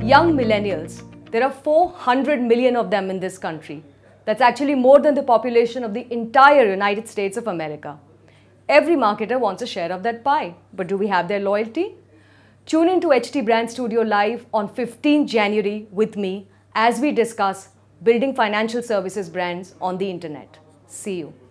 Young millennials, there are 400 million of them in this country. That's actually more than the population of the entire United States of America. Every marketer wants a share of that pie, but do we have their loyalty? Tune in to HT Brand Studio Live on 15 January with me as we discuss building financial services brands on the internet. See you.